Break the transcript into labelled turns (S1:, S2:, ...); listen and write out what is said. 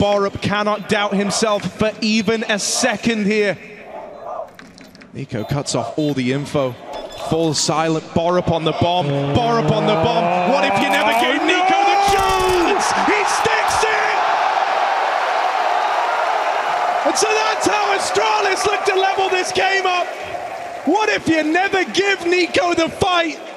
S1: borup cannot doubt himself for even a second here. NiKo cuts off all the info. Falls silent. borup on the bomb. borup on the bomb. What if you never gave NiKo the chance? He sticks it! And so that's how Astralis look to level this game up. What if you never give NiKo the fight?